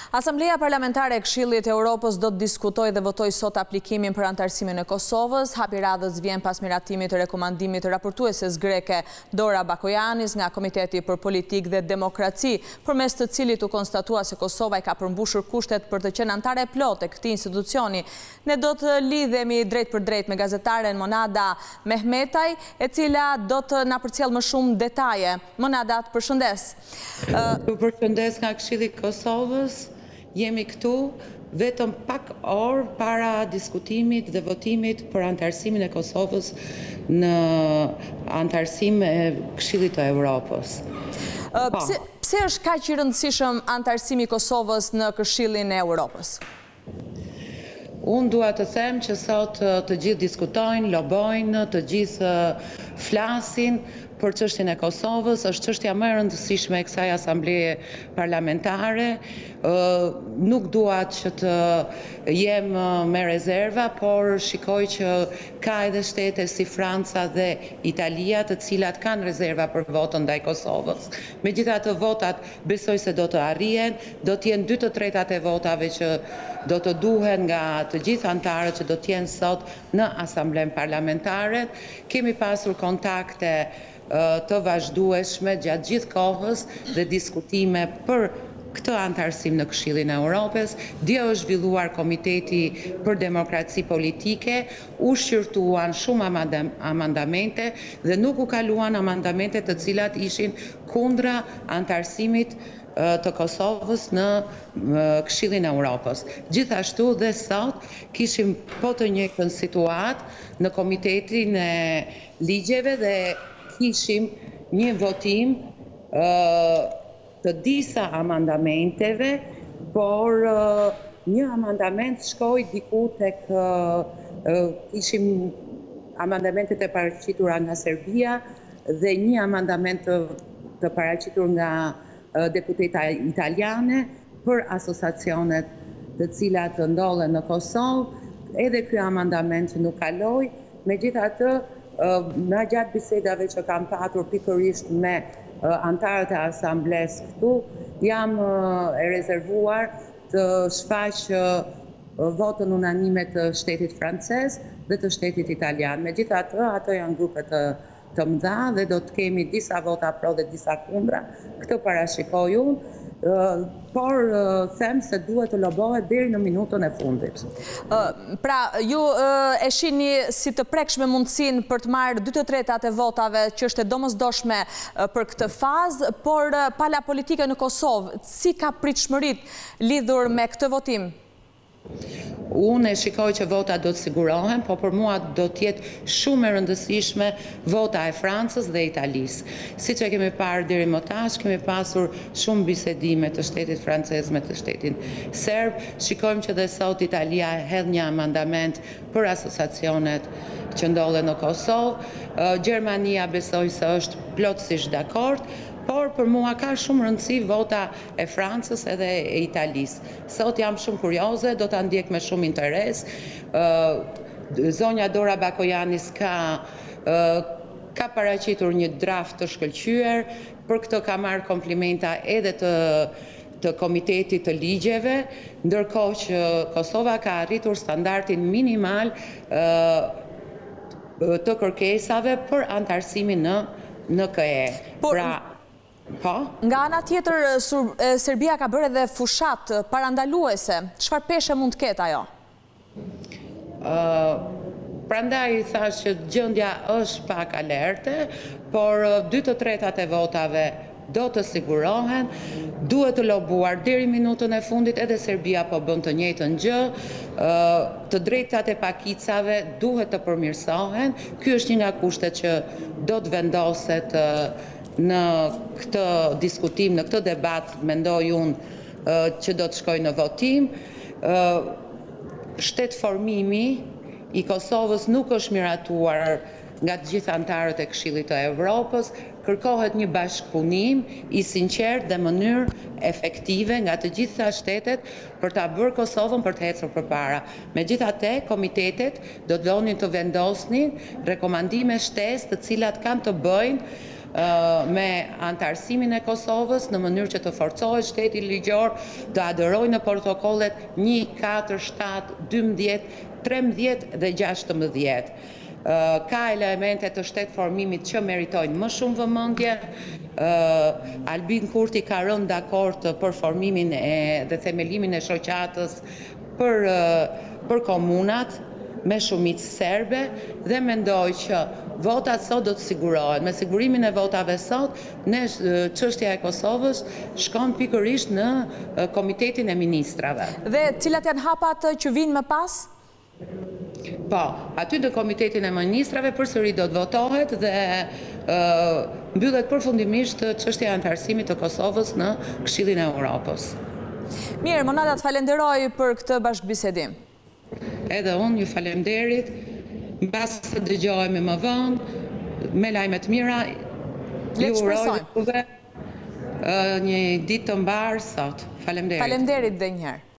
Asamblea Parlamentare e Këshillit e Europës do të diskutojë dhe votojë sot aplikimin për anëtarësimin e Kosovës. Hapi radhës vjen pas miratimit të rekomandimit të raportueses greke Dora Bakojanis nga Komiteti për Politikë dhe Demokraci, përmes të cilit u konstatua se Kosova i ka përmbushur kushtet për të qenë anëtare plotë e këtij institucioni. Ne do të lidhemi drejt për drejt me gazetaren Monada Mehmetaj, e cila do të na përcjell më shumë detaje. Monada, të përshëndes. Ju përshëndes nga Këshilli i Kosovës. Jemi këtu vetëm pak orë para diskutimit dhe votimit për anëtarësimin e Kosovës në anëtarësim e Këshillit të Evropës. Pse është kaq i rëndësishëm anëtarësimi i Kosovës në Këshillin e Evropës? Unë dua të them që sot të gjithë diskutojnë, lobojnë, të gjithë flasin për çështjen e Kosovës. Është çështja më e rëndësishme e kësaj asambleje parlamentare. Nuk dua që të jem me rezerva, por shikoj që ka edhe shtete si Franca dhe Italia, të cilat kanë rezerva për votën ndaj Kosovës. Megjithatë, votat besoj se do të arrihen, do të jenë 2/3 e votave që do të duhen nga të gjithë anëtarët që do të jenë sot në asamblen parlamentare. Kemi pasur kontakte të vazhdueshme gjatë gjithë kohës dhe diskutime për këtë anëtarësim në Këshillin e Europës. Dje është zhvilluar Komiteti për Demokraci Politike, u shqyrtuan shumë amandamente dhe nuk u kaluan amandamente të cilat ishin kundra anëtarësimit të Kosovës në Këshillin e Europës. Gjithashtu dhe sot kishim po të njëjtën situatë në Komitetin e Ligjeve dhe kishim një votim të disa amandamenteve, por një amandament shkoi diku tek kishim amandamentet e paraqitura nga Serbia dhe një amandament të paraqitur nga deputeta italiane për asociacionet të cilat ndodhen në Kosovë. Edhe ky amandament që nuk kaloi. Megjithatë, në gjatë bisedave që kam patur pikërisht me anëtarët e asamblesë këtu, jam e rezervuar të shfaq votën unanime të shtetit francez dhe të shtetit italian. Megjithatë, ato janë grupe të mëdha dhe do të kemi disa vota pro dhe disa kundra. Këtë parashikoj unë, por them se duhet të lobohet deri në minutën e fundit. Pra, ju e shihni si të prekshme mundësinë për të marrë 2/3 e votave, që është e domosdoshme për këtë fazë, por pala politike në Kosovë, si ka pritshmëritë lidhur me këtë votim? Unë e shikoj që vota do të sigurohen, po për mua do të jetë shumë e rëndësishme vota e Francës dhe Italisë. Siç e kemi parë deri më tash, kemi pasur shumë bisedime të shtetit francez me të shtetin serb. Shikojmë që dhe sot Italia hedh një amandament për asociacionet që ndodhen në Kosovë. Gjermania besoj se është plotësisht dakord. Por për mua ka shumë rëndësi vota e Francës edhe e Italisë. Sot jam shumë kurioze, do ta ndjek me shumë interes. Zonja Dora Bakojanis ka paraqitur një draft të shkëlqyer, për këtë ka marrë komplimenta edhe të Komitetit të Ligjeve, ndërkohë që Kosova ka arritur standardin minimal të kërkesave për anëtarësimin në KE. Nga ana tjetër, Serbia ka bërë edhe fushat parandaluese. Çfarë peshe mund të ketë ajo? Prandaj thash që gjendja është pak alerte, por 2/3 e votave do të sigurohen. Duhet të lobuar deri minutën e fundit, edhe Serbia po bën të njëjtën gjë. Të drejtat e pakicave duhet të përmirësohen. Ky është një nga kushtet që do të vendoset në këtë diskutim, në këtë debat, mendoj unë që do të shkojë në votim. Shtetformimi i Kosovës nuk është miratuar nga të gjithë anëtarët e Këshillit të Evropës. Kërkohet një bashkëpunim i sinqert dhe mënyrë efektive nga të gjitha shtetet për ta bërë Kosovën për të ecur përpara. Megjithatë, komitetet do të donin të vendosnin rekomandime shtesë të cilat kanë të bëjnë me antarësimin e Kosovës në mënyrë që të forcohet shteti ligjor të aderojë në protokollet 1, 4, 7, 12, 13 dhe 16. Ka elemente të shtetëformimit që meritojnë më shumë vëmendje. Albin Kurti ka rënë dakord për formimin dhe themelimin e shoqatës për komunat me shumicë serbe dhe mendoj që votat sot do të sigurohen. Me sigurimin e votave sot, çështja e Kosovës shkon pikërisht në Komitetin e Ministrave. Dhe cilat janë hapat që vinë më pas? Po, aty në Komitetin e Ministrave përsëri do të votohet dhe mbyllet përfundimisht çështja e antarësimit të Kosovës në Këshillin e Europës. Mirë, Monada, të falenderoj për këtë bashkëbisedim. Edhe unë ju falenderit, mbas të dëgjohemi më vonë, me lajme të mira, ju uroj juve një ditë të mbarë sot. Falenderit. Falenderit dhe njëherë.